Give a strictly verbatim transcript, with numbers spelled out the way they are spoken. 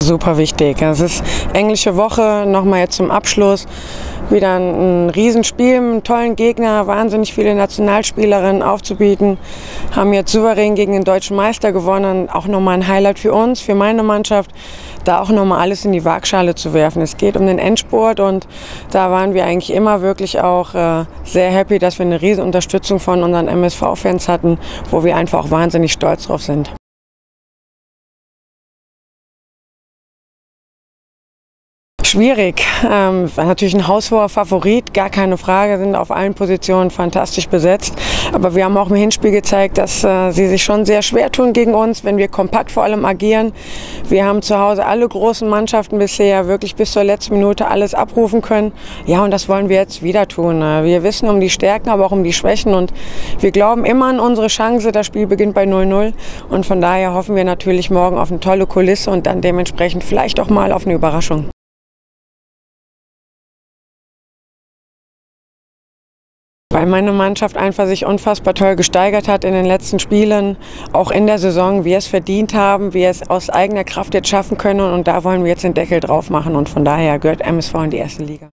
Super wichtig. Es ist englische Woche, nochmal jetzt zum Abschluss. Wieder ein, ein Riesenspiel, einen tollen Gegner, wahnsinnig viele Nationalspielerinnen aufzubieten. Haben jetzt souverän gegen den deutschen Meister gewonnen. Auch nochmal ein Highlight für uns, für meine Mannschaft, da auch nochmal alles in die Waagschale zu werfen. Es geht um den Endspurt und da waren wir eigentlich immer wirklich auch äh, sehr happy, dass wir eine riesen Unterstützung von unseren M S V-Fans hatten, wo wir einfach auch wahnsinnig stolz drauf sind. Schwierig, ähm, war natürlich ein haushoher Favorit, gar keine Frage, sind auf allen Positionen fantastisch besetzt. Aber wir haben auch im Hinspiel gezeigt, dass äh, sie sich schon sehr schwer tun gegen uns, wenn wir kompakt vor allem agieren. Wir haben zu Hause alle großen Mannschaften bisher wirklich bis zur letzten Minute alles abrufen können. Ja, und das wollen wir jetzt wieder tun. Wir wissen um die Stärken, aber auch um die Schwächen und wir glauben immer an unsere Chance. Das Spiel beginnt bei null null und von daher hoffen wir natürlich morgen auf eine tolle Kulisse und dann dementsprechend vielleicht auch mal auf eine Überraschung. Weil meine Mannschaft einfach sich unfassbar toll gesteigert hat in den letzten Spielen, auch in der Saison, wir es verdient haben, wir es aus eigener Kraft jetzt schaffen können und da wollen wir jetzt den Deckel drauf machen und von daher gehört M S V in die erste Liga.